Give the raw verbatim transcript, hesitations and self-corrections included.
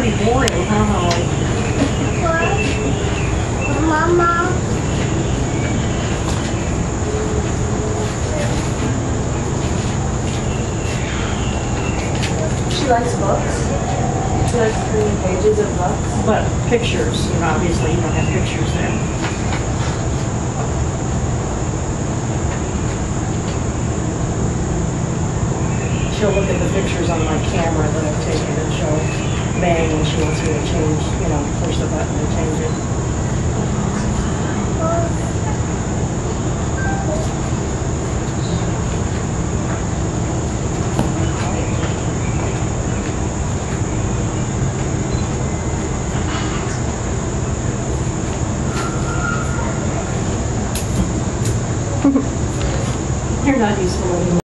pretty boring, huh, Holly? Mama. She likes books. She likes reading pages of books. But pictures, you know, obviously you don't have pictures there. She'll look at the pictures on my camera that I've taken and she'll bang when she wants me to change, you know, push the button to change it. You're not useful anymore.